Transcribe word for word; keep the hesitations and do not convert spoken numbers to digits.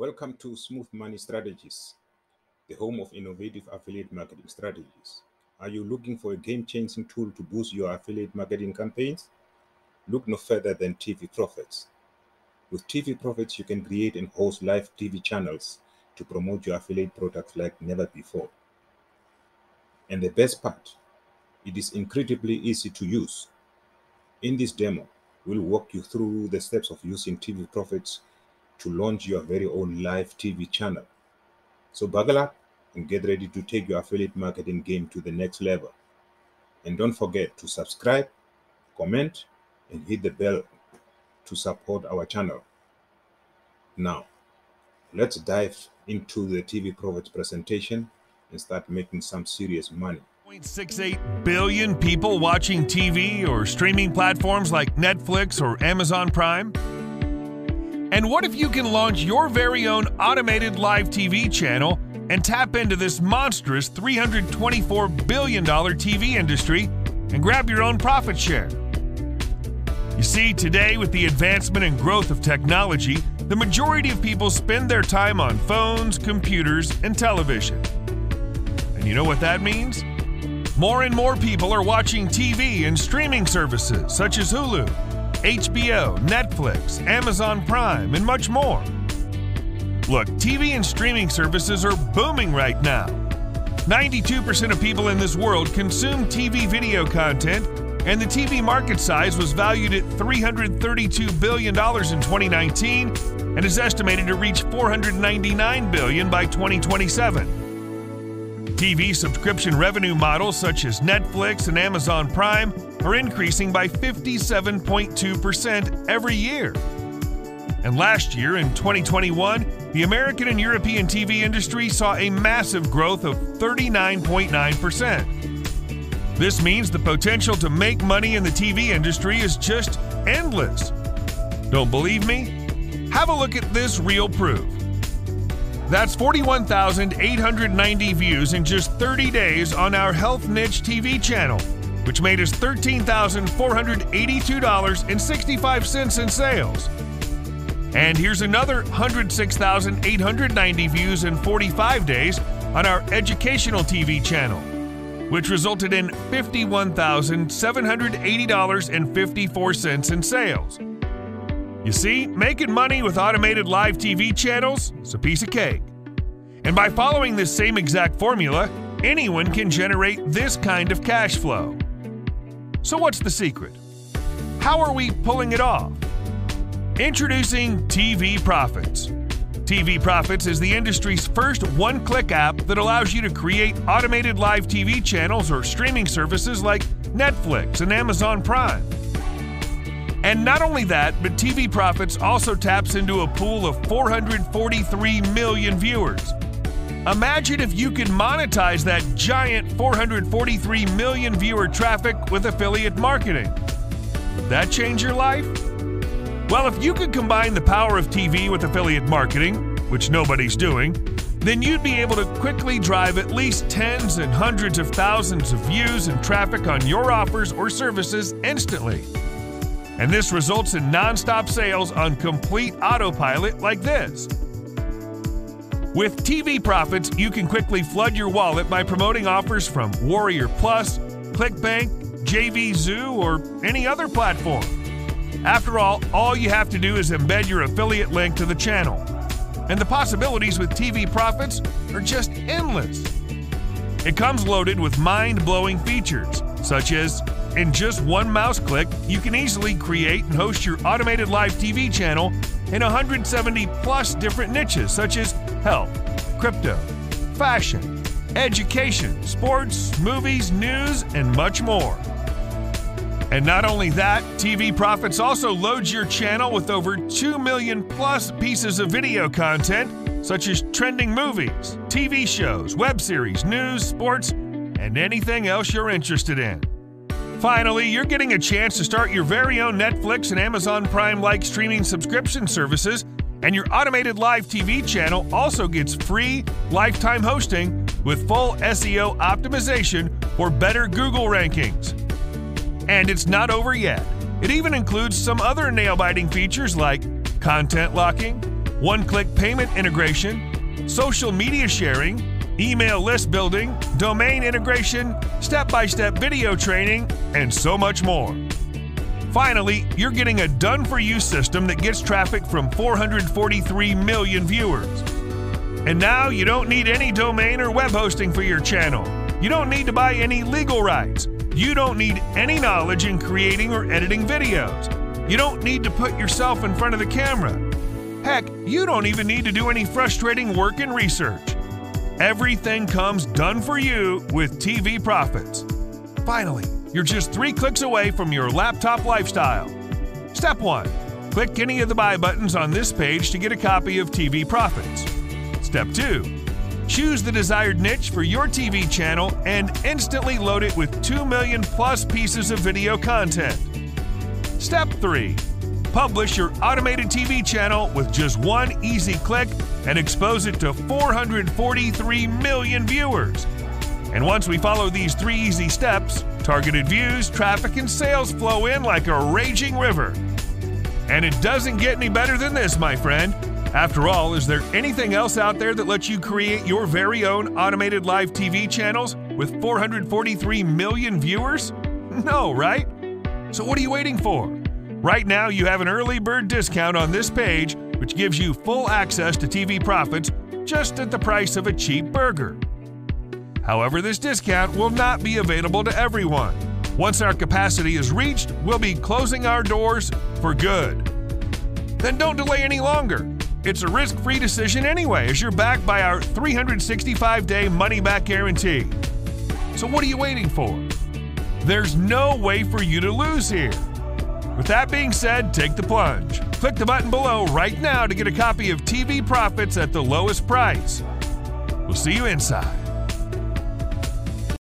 Welcome to Smooth Money Strategies, the home of innovative affiliate marketing strategies. Are you looking for a game-changing tool to boost your affiliate marketing campaigns? Look no further than TVProfitz. With TVProfitz, you can create and host live T V channels to promote your affiliate products like never before. And the best part, it is incredibly easy to use. In this demo, we'll walk you through the steps of using TVProfitz to launch your very own live T V channel. So buckle up and get ready to take your affiliate marketing game to the next level. And don't forget to subscribe, comment, and hit the bell to support our channel. Now, let's dive into the TVProfitz presentation and start making some serious money. one point six eight billion people watching T V or streaming platforms like Netflix or Amazon Prime. And what if you can launch your very own automated live T V channel and tap into this monstrous three hundred twenty-four billion dollars T V industry and grab your own profit share? You see, today with the advancement and growth of technology, the majority of people spend their time on phones, computers, and television. And you know what that means? More and more people are watching T V and streaming services such as Hulu, H B O, Netflix, Amazon Prime, and much more. Look, T V and streaming services are booming right now. ninety-two percent of people in this world consume T V video content, and the T V market size was valued at three hundred thirty-two billion dollars in twenty nineteen and is estimated to reach four hundred ninety-nine billion dollars by twenty twenty-seven. T V subscription revenue models such as Netflix and Amazon Prime are increasing by fifty-seven point two percent every year. And last year, in twenty twenty-one, the American and European T V industry saw a massive growth of thirty-nine point nine percent. This means the potential to make money in the T V industry is just endless. Don't believe me? Have a look at this real proof. That's forty-one thousand eight hundred ninety views in just thirty days on our Health Niche T V channel, which made us thirteen thousand four hundred eighty-two dollars and sixty-five cents in sales. And here's another one hundred six thousand eight hundred ninety views in forty-five days on our Educational T V channel, which resulted in fifty-one thousand seven hundred eighty dollars and fifty-four cents in sales. You see, making money with automated live T V channels is a piece of cake. And by following this same exact formula, anyone can generate this kind of cash flow. So what's the secret? How are we pulling it off? Introducing TVProfitz. TVProfitz is the industry's first one-click app that allows you to create automated live T V channels or streaming services like Netflix and Amazon Prime. And not only that, but TVProfitz also taps into a pool of four hundred forty-three million viewers. Imagine if you could monetize that giant four hundred forty-three million viewer traffic with affiliate marketing. Would that change your life? Well, if you could combine the power of T V with affiliate marketing, which nobody's doing, then you'd be able to quickly drive at least tens and hundreds of thousands of views and traffic on your offers or services instantly. And this results in non-stop sales on complete autopilot like this. With TVProfitz, you can quickly flood your wallet by promoting offers from Warrior Plus, ClickBank, J V Zoo, or any other platform. After all, all you have to do is embed your affiliate link to the channel. And the possibilities with TVProfitz are just endless. It comes loaded with mind-blowing features, such as, in just one mouse click, you can easily create and host your automated live T V channel in one hundred seventy plus different niches, such as health, crypto, fashion, education, sports, movies, news, and much more. And not only that, TVProfitz also loads your channel with over two million plus pieces of video content, such as trending movies, T V shows, web series, news, sports, and anything else you're interested in. Finally, you're getting a chance to start your very own Netflix and Amazon Prime-like streaming subscription services, and your automated live T V channel also gets free lifetime hosting with full S E O optimization for better Google rankings. And it's not over yet. It even includes some other nail-biting features like content locking, one-click payment integration, social media sharing, email list building, domain integration, step-by-step video training, and so much more. Finally, you're getting a done-for-you system that gets traffic from four hundred forty-three million viewers. And now you don't need any domain or web hosting for your channel. You don't need to buy any legal rights. You don't need any knowledge in creating or editing videos. You don't need to put yourself in front of the camera. Heck, you don't even need to do any frustrating work and research. Everything comes done for you with TVProfitz. Finally, you're just three clicks away from your laptop lifestyle. Step one. Click any of the buy buttons on this page to get a copy of TVProfitz. Step two. Choose the desired niche for your T V channel and instantly load it with two million plus pieces of video content. Step three. Publish your automated T V channel with just one easy click and expose it to four hundred forty-three million viewers. And once we follow these three easy steps, targeted views, traffic, and sales flow in like a raging river. And it doesn't get any better than this, my friend. After all, is there anything else out there that lets you create your very own automated live T V channels with four hundred forty-three million viewers? No, right? So what are you waiting for? Right now, you have an early bird discount on this page, which gives you full access to TVProfitz just at the price of a cheap burger. However, this discount will not be available to everyone. Once our capacity is reached, we'll be closing our doors for good. Then don't delay any longer. It's a risk-free decision anyway, as you're backed by our three hundred sixty-five day money-back guarantee. So what are you waiting for? There's no way for you to lose here. With that being said, take the plunge. Click the button below right now to get a copy of TVProfitz at the lowest price. We'll see you inside.